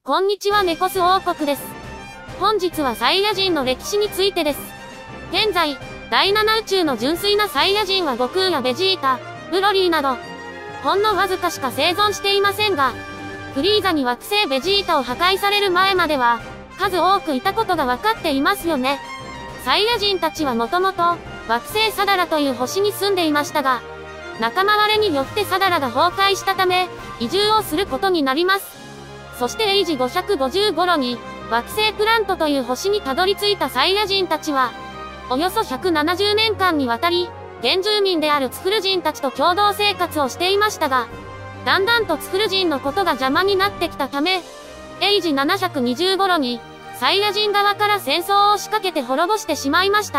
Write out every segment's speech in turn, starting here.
こんにちはネコス王国です。本日はサイヤ人の歴史についてです。現在、第7宇宙の純粋なサイヤ人は悟空やベジータ、ブロリーなど、ほんのわずかしか生存していませんが、フリーザに惑星ベジータを破壊される前までは、数多くいたことがわかっていますよね。サイヤ人たちはもともと、惑星サダラという星に住んでいましたが、仲間割れによってサダラが崩壊したため、移住をすることになります。そしてエイジ550頃に、惑星プラントという星にたどり着いたサイヤ人たちは、およそ170年間にわたり、原住民であるツフル人たちと共同生活をしていましたが、だんだんとツフル人のことが邪魔になってきたため、エイジ720頃に、サイヤ人側から戦争を仕掛けて滅ぼしてしまいました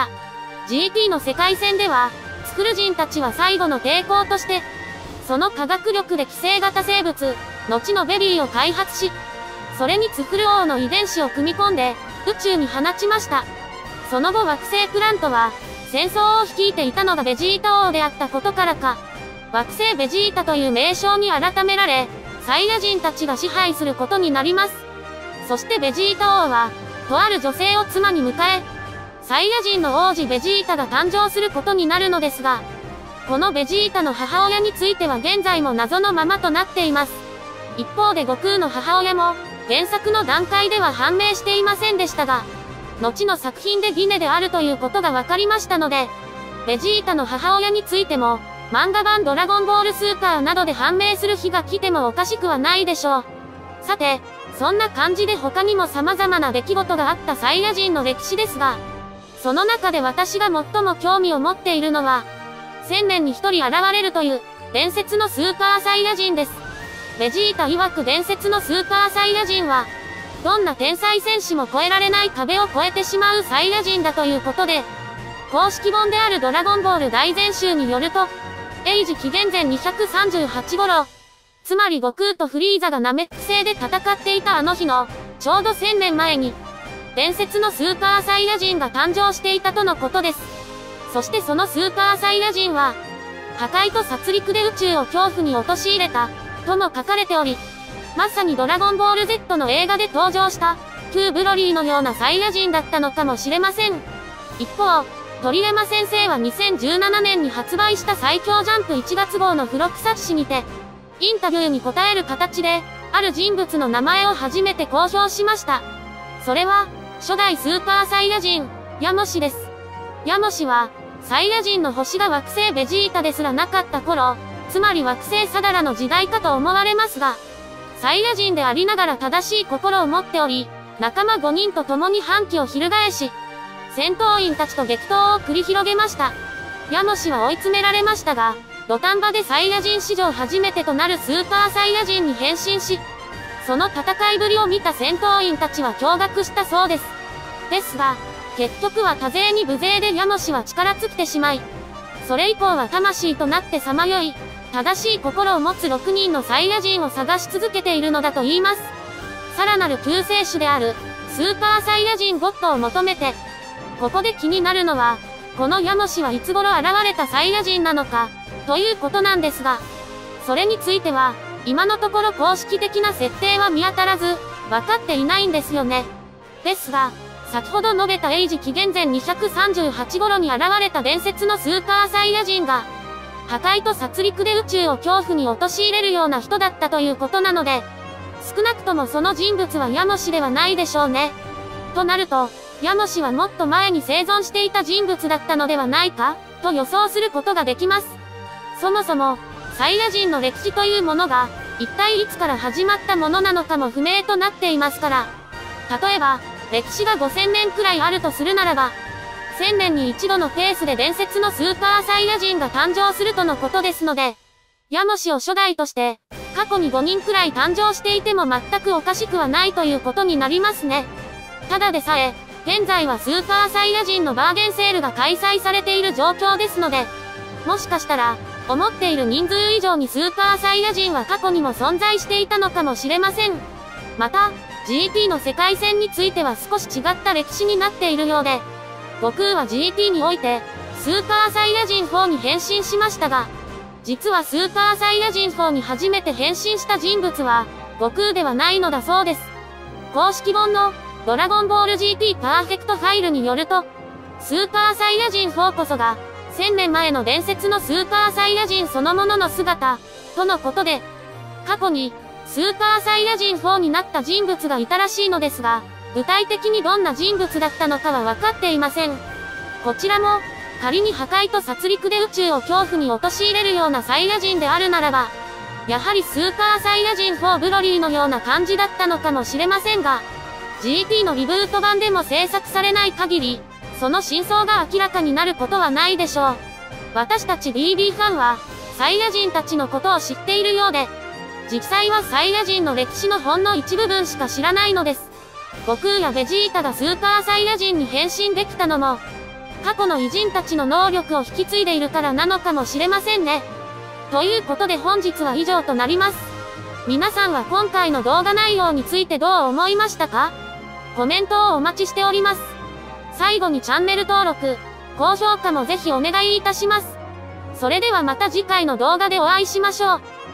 。GT の世界線では、ツフル人たちは最後の抵抗として、その科学力で寄生型生物、後のベビーを開発し、それにツフル王の遺伝子を組み込んで、宇宙に放ちました。その後惑星プラントは、戦争を率いていたのがベジータ王であったことからか、惑星ベジータという名称に改められ、サイヤ人たちが支配することになります。そしてベジータ王は、とある女性を妻に迎え、サイヤ人の王子ベジータが誕生することになるのですが、このベジータの母親については現在も謎のままとなっています。一方で悟空の母親も、原作の段階では判明していませんでしたが、後の作品でギネであるということが分かりましたので、ベジータの母親についても、漫画版ドラゴンボールスーパーなどで判明する日が来てもおかしくはないでしょう。さて、そんな感じで他にも様々な出来事があったサイヤ人の歴史ですが、その中で私が最も興味を持っているのは、1000年に1人現れるという、伝説のスーパーサイヤ人です。ベジータ曰く伝説のスーパーサイヤ人は、どんな天才戦士も越えられない壁を越えてしまうサイヤ人だということで、公式本であるドラゴンボール大全集によると、エイジ紀元前238頃、つまり悟空とフリーザがナメック星で戦っていたあの日の、ちょうど1000年前に、伝説のスーパーサイヤ人が誕生していたとのことです。そしてそのスーパーサイヤ人は、破壊と殺戮で宇宙を恐怖に陥れた、とも書かれており、まさにドラゴンボール Z の映画で登場した、旧ブロリーのようなサイヤ人だったのかもしれません。一方、鳥山先生は2017年に発売した最強ジャンプ1月号の付録冊子にて、インタビューに答える形で、ある人物の名前を初めて公表しました。それは、初代スーパーサイヤ人、ヤモシです。ヤモシは、サイヤ人の星が惑星ベジータですらなかった頃、つまり惑星サダラの時代かと思われますが、サイヤ人でありながら正しい心を持っており、仲間5人と共に反旗を翻し、戦闘員たちと激闘を繰り広げました。ヤモシは追い詰められましたが、土壇場でサイヤ人史上初めてとなるスーパーサイヤ人に変身し、その戦いぶりを見た戦闘員たちは驚愕したそうです。ですが、結局は多勢に無勢でヤモシは力尽きてしまい、それ以降は魂となってさまよい、正しい心を持つ6人のサイヤ人を探し続けているのだと言います。さらなる救世主である、スーパーサイヤ人ゴッドを求めて、ここで気になるのは、このヤモシはいつ頃現れたサイヤ人なのか、ということなんですが、それについては、今のところ公式的な設定は見当たらず、分かっていないんですよね。ですが、先ほど述べたエイジ紀元前238頃に現れた伝説のスーパーサイヤ人が、破壊と殺戮で宇宙を恐怖に陥れるような人だったということなので、少なくともその人物はヤモシではないでしょうね。となると、ヤモシはもっと前に生存していた人物だったのではないか、と予想することができます。そもそも、サイヤ人の歴史というものが、一体いつから始まったものなのかも不明となっていますから、例えば、歴史が5000年くらいあるとするならば、1000年に一度のペースで伝説のスーパーサイヤ人が誕生するとのことですので、ヤモシを初代として、過去に5人くらい誕生していても全くおかしくはないということになりますね。ただでさえ、現在はスーパーサイヤ人のバーゲンセールが開催されている状況ですので、もしかしたら、思っている人数以上にスーパーサイヤ人は過去にも存在していたのかもしれません。また、GT の世界線については少し違った歴史になっているようで、悟空は GT において、スーパーサイヤ人4に変身しましたが、実はスーパーサイヤ人4に初めて変身した人物は、悟空ではないのだそうです。 公式本のドラゴンボール GT パーフェクトファイルによると、スーパーサイヤ人4こそが、1000年前の伝説のスーパーサイヤ人そのものの姿、とのことで、過去に、スーパーサイヤ人4になった人物がいたらしいのですが、具体的にどんな人物だったのかは分かっていません。こちらも、仮に破壊と殺戮で宇宙を恐怖に陥れるようなサイヤ人であるならば、やはりスーパーサイヤ人4ブロリーのような感じだったのかもしれませんが、GT のリブート版でも制作されない限り、その真相が明らかになることはないでしょう。私たち DB ファンは、サイヤ人たちのことを知っているようで、実際はサイヤ人の歴史のほんの一部分しか知らないのです。悟空やベジータがスーパーサイヤ人に変身できたのも、過去の偉人たちの能力を引き継いでいるからなのかもしれませんね。ということで本日は以上となります。皆さんは今回の動画内容についてどう思いましたか？コメントをお待ちしております。最後にチャンネル登録、高評価もぜひお願いいたします。それではまた次回の動画でお会いしましょう。